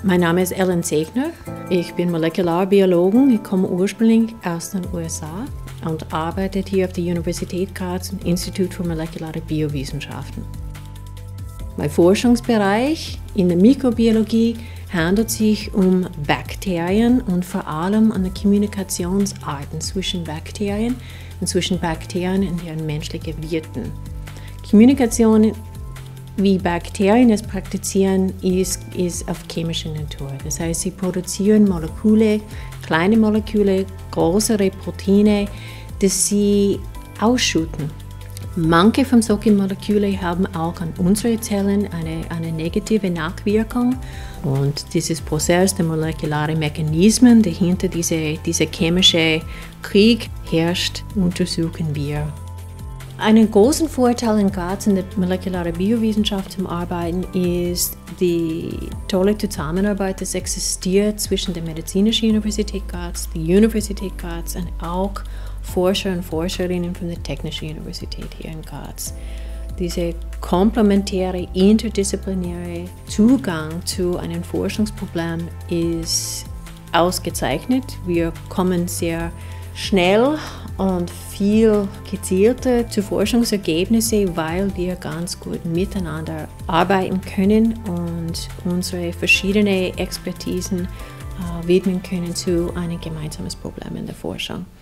Mein Name ist Ellen Segner. Ich bin Molekularbiologin. Ich komme ursprünglich aus den USA und arbeite hier auf der Universität Graz im Institut für molekulare Biowissenschaften. Mein Forschungsbereich in der Mikrobiologie handelt sich um Bakterien und vor allem an die Kommunikationsarten zwischen Bakterien und deren menschlichen Wirten. Kommunikation, wie Bakterien es praktizieren, ist auf chemischer Natur. Das heißt, sie produzieren Moleküle, kleine Moleküle, größere Proteine, das sie ausschütten. Manche von solchen Molekülen haben auch an unsere Zellen eine negative Nachwirkung. Und dieses Prozess der molekularen Mechanismen, der hinter dieser chemische Krieg herrscht, untersuchen wir. Einen großen Vorteil in Graz in der molekularen Biowissenschaft zum Arbeiten ist die tolle Zusammenarbeit, die existiert zwischen der Medizinischen Universität Graz, der Universität Graz und auch Forscher und Forscherinnen von der Technischen Universität hier in Graz. Dieser komplementäre, interdisziplinäre Zugang zu einem Forschungsproblem ist ausgezeichnet. Wir kommen sehr schnell und viel gezielter zu Forschungsergebnissen, weil wir ganz gut miteinander arbeiten können und unsere verschiedenen Expertisen widmen können zu einem gemeinsamen Problem in der Forschung.